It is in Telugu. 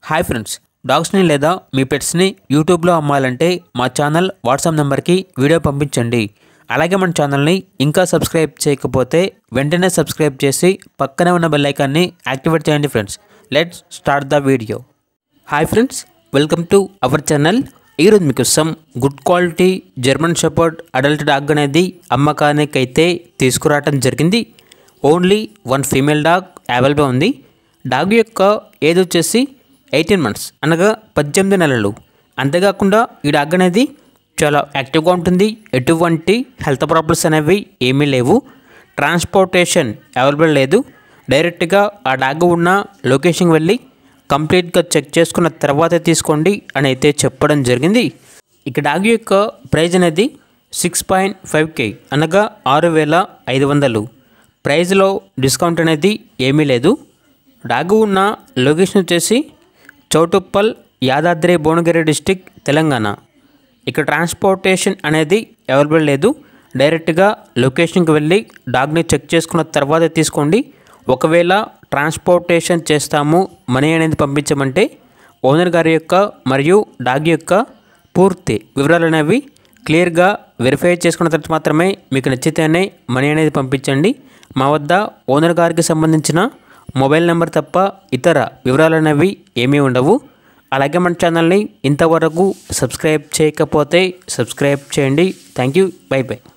హాయ్ ఫ్రెండ్స్, డాగ్స్ని లేదా మీ పెట్స్ని యూట్యూబ్లో అమ్మాలంటే మా ఛానల్ వాట్సాప్ నెంబర్కి వీడియో పంపించండి. అలాగే మన ఛానల్ని ఇంకా సబ్స్క్రైబ్ చేయకపోతే వెంటనే సబ్స్క్రైబ్ చేసి పక్కనే ఉన్న బెల్ ఐకాన్ని యాక్టివేట్ చేయండి. Friends, let's start the video. Hi friends, welcome to our channel. ఈరోజు మీకోసం good quality German shepherd adult dog అనేది అమ్మకానికైతే తీసుకురావడం జరిగింది. Only one female dog available ఉంది. డాగ్ యొక్క ఏజ్ వచ్చేసి 18 months అనగా 18 నెలలు. అంతేకాకుండా ఈ డాగ్ అనేది చాలా యాక్టివ్గా ఉంటుంది. ఎటువంటి హెల్త్ ప్రాబ్లమ్స్ అనేవి ఏమీ లేవు. ట్రాన్స్పోర్టేషన్ అవైలబుల్ లేదు. డైరెక్ట్గా ఆ డాగ్ ఉన్న లొకేషన్కి వెళ్ళి కంప్లీట్గా చెక్ చేసుకున్న తర్వాత తీసుకోండి అని అయితే చెప్పడం జరిగింది. ఇక డాగ్ యొక్క ప్రైజ్ అనేది 6.5K అనగా 6,500. ప్రైజ్లో డిస్కౌంట్ అనేది ఏమీ లేదు. డాగ్ ఉన్న లొకేషన్ వచ్చేసి చౌటుప్పల్, యాదాద్రి భువనగిరి డిస్టిక్, తెలంగాణ. ఇక్కడ ట్రాన్స్పోర్టేషన్ అనేది అవైలబుల్ లేదు. డైరెక్ట్గా లొకేషన్కి వెళ్ళి డాగ్ని చెక్ చేసుకున్న తర్వాత తీసుకోండి. ఒకవేళ ట్రాన్స్పోర్టేషన్ చేస్తాము, మనీ అనేది పంపించమంటే ఓనర్ గారి యొక్క మరియు డాగ్ యొక్క పూర్తి వివరాలు అనేవి క్లియర్గా వెరిఫై చేసుకున్న తర్వాత మాత్రమే మీకు నచ్చితేనే మనీ అనేది పంపించండి. మా వద్ద ఓనర్ గారికి సంబంధించిన మొబైల్ నెంబర్ తప్ప ఇతర వివరాలు అనేవి ఏమీ ఉండవు. అలాగే మన ఛానల్ని ఇంతవరకు సబ్స్క్రైబ్ చేయకపోతే సబ్స్క్రైబ్ చేయండి. Thank you. Bye by.